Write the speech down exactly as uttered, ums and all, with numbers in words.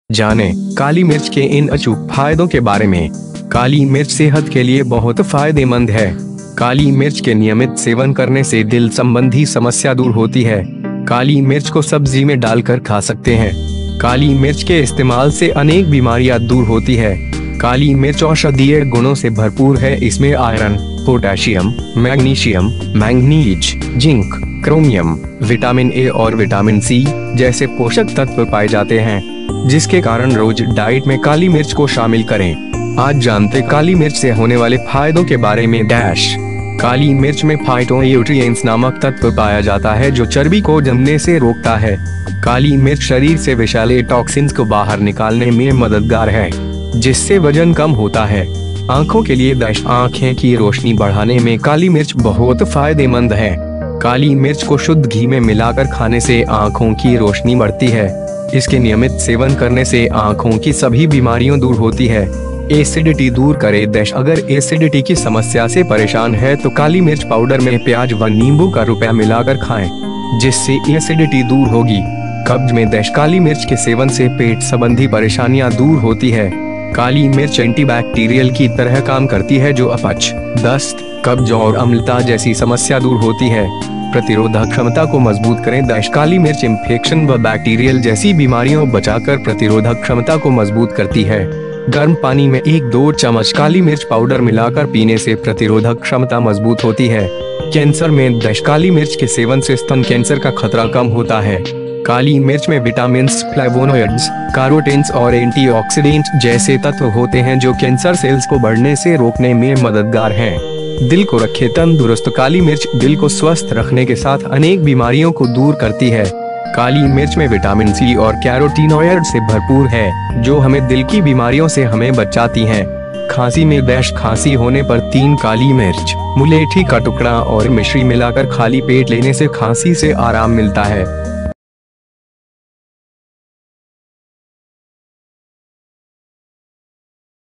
जाने काली मिर्च के इन अचूक फायदों के बारे में। काली मिर्च सेहत के लिए बहुत फायदेमंद है। काली मिर्च के नियमित सेवन करने से दिल संबंधी समस्या दूर होती है। काली मिर्च को सब्जी में डालकर खा सकते हैं। काली मिर्च के इस्तेमाल से अनेक बीमारियां दूर होती है। काली मिर्च औषधीय गुणों से भरपूर है। इसमें iron, potassium, magnesium, manganese, zinc, chromium, vitamin A और विटामिन सी जैसे पोषक तत्व पाए जाते हैं, जिसके कारण रोज डाइट में काली मिर्च को शामिल करें। आज जानते काली मिर्च से होने वाले फायदों के बारे में। डैश काली मिर्च में फाइटोन्यूट्रिएंट्स नामक तत्व पाया जाता है जो चर्बी को जमने से रोकता है। काली मिर्च शरीर से विषैले टॉक्सिन्स को बाहर निकालने में मददगार है, जिससे वजन कम होता है। आंखों के लिए डैश आंखें की रोशनी बढ़ाने में काली मिर्च बहुत फायदेमंद है। काली मिर्च को शुद्ध घी में मिलाकर खाने से आंखों की रोशनी बढ़ती है। इसके नियमित सेवन करने से आंखों की सभी बीमारियां दूर होती है। एसिडिटी दूर करे। डैश अगर एसिडिटी की समस्या से परेशान है तो काली मिर्च पाउडर में प्याज व नींबू का रुपया मिलाकर खाएं, जिससे एसिडिटी दूर होगी। कब्ज में डैश काली मिर्च के सेवन से पेट संबंधी परेशानियां दूर होती है। काली मिर्च एंटीबैक्टीरियल की तरह काम करती है जो अपच, दस्त, कब्ज और अम्लता जैसी समस्या दूर होती है। प्रतिरोधक क्षमता को मजबूत करें। डैश काली मिर्च इन्फेक्शन व बैक्टीरियल जैसी बीमारियों बचाकर प्रतिरोधक क्षमता को मजबूत करती है। गर्म पानी में एक दो चम्मच काली मिर्च पाउडर मिलाकर पीने से प्रतिरोधक क्षमता मजबूत होती है। कैंसर में डैश काली मिर्च के सेवन से स्तन कैंसर का खतरा कम होता है। काली मिर्च में विटामिन्स, फ्लेवोनॉइड्स, कैरोटीन्स और एंटीऑक्सीडेंट जैसे तत्व होते हैं जो कैंसर सेल्स को बढ़ने से रोकने में मददगार हैं। दिल को रखे तंदुरुस्त। काली मिर्च दिल को स्वस्थ रखने के साथ अनेक बीमारियों को दूर करती है। काली मिर्च में विटामिन सी और कैरोटीनॉइड से भरपूर है, जो हमें दिल की बीमारियों से हमें बचाती हैं। खांसी में डैश खांसी होने पर तीन काली मिर्च, मुलेठी का टुकड़ा और मिश्री मिलाकर खाली पेट लेने से खांसी से आराम मिलता है।